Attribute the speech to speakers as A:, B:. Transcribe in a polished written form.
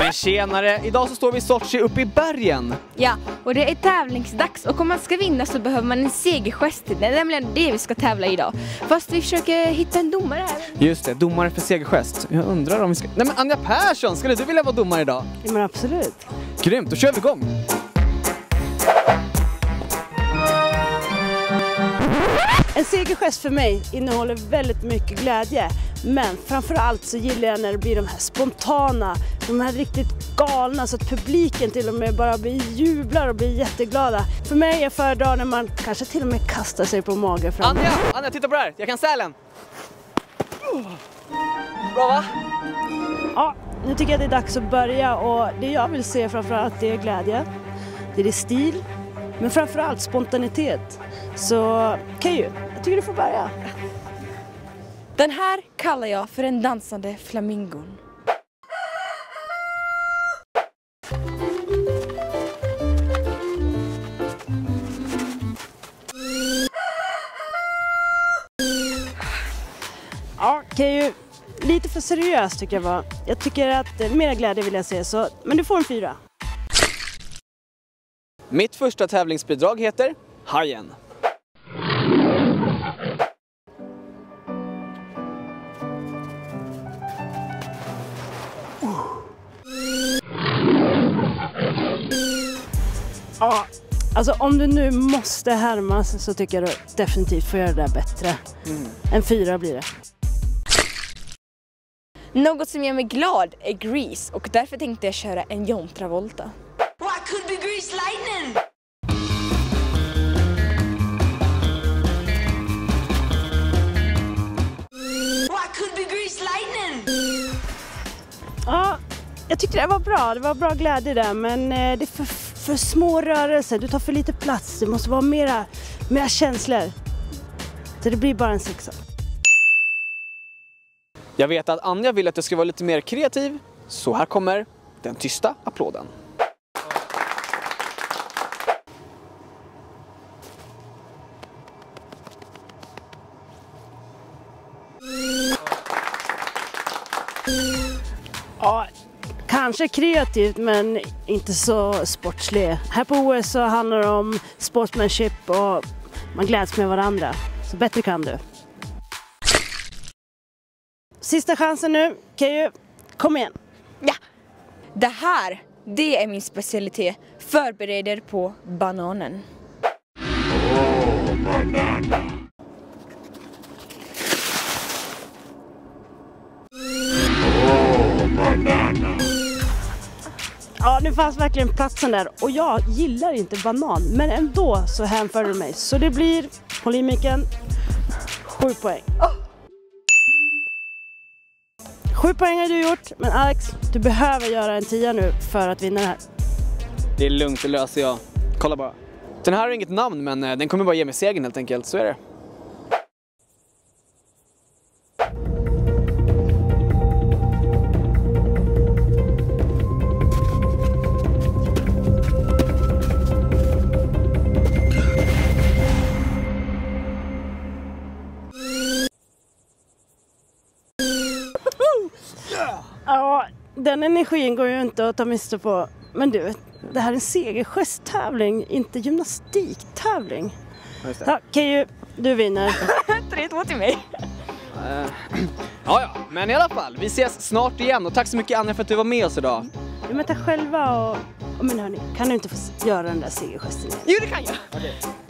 A: Men tjenare, idag så står vi i Sochi uppe i bergen.
B: Ja, och det är tävlingsdags och om man ska vinna så behöver man en segergest. Det är nämligen det vi ska tävla idag. Fast vi försöker hitta en domare här.
A: Just det, domare för segergest. Jag undrar om vi ska... Nej men Anja Persson, skulle du vilja vara domare idag?
C: Ja men absolut.
A: Grymt, då kör vi igång.
C: En segergest för mig innehåller väldigt mycket glädje. Men framförallt så gillar jag när det blir de här spontana, de här riktigt galna så att publiken till och med bara jublar och blir jätteglada. För mig är föredrar när man kanske till och med kastar sig på magen fram.
A: Anja, titta på det här. Jag kan sälen. Bra va?
C: Ja, nu tycker jag det är dags att börja och det jag vill se framförallt det är glädje. Det är stil, men framförallt spontanitet. Så Keju, jag tycker du får börja.
B: Den här kallar jag för en dansande flamingon.
C: Ja, Keju, lite för seriöst tycker jag var. Jag tycker att mer glädje vill jag se, så, men du får en 4.
A: Mitt första tävlingsbidrag heter Hajen.
C: Ja, alltså om du nu måste härmas så tycker jag du definitivt får göra det där bättre. En 4 blir det.
B: Något som gör mig glad är Grease och därför tänkte jag köra en John Travolta.
D: What could be Grease lightning? What could be Grease lightning?
C: Ja, jag tyckte det var bra. Det var bra glädje där, men det är för små rörelser. Du tar för lite plats. Det måste vara mera känslor. Så det blir bara en 6.
A: Jag vet att Anja vill att jag ska vara lite mer kreativ, så här kommer den tysta applåden.
C: Ja, kanske kreativt men inte så sportslig. Här på OS så handlar det om sportsmanship och man gläds med varandra. Så bättre kan du. Sista chansen nu. Keju, kom igen.
B: Ja, det här, det är min specialitet. Förbereder på bananen.
D: Banana. Banana.
C: Ja, det fanns verkligen platsen där. Och jag gillar inte banan, men ändå så hänför du mig. Så det blir, håll i micken, 7 poäng. 7 poäng har du gjort, men Alex, du behöver göra en 10 nu för att vinna det här.
A: Det är lugnt, det löser jag. Kolla bara. Den här har inget namn, men den kommer bara ge mig segern helt enkelt, så är det.
C: Ja, den energin går ju inte att ta miste på. Men du, det här är en segergesttävling, inte gymnastiktävling. Ja, Keju, du vinner.
B: 3-2 till mig.
A: Ja, men i alla fall, vi ses snart igen och tack så mycket Anja för att du var med oss idag.
C: Du men ta själva och men hörni, kan du inte få göra den där segergesten igen?
B: Jo, det kan jag.
A: Okay.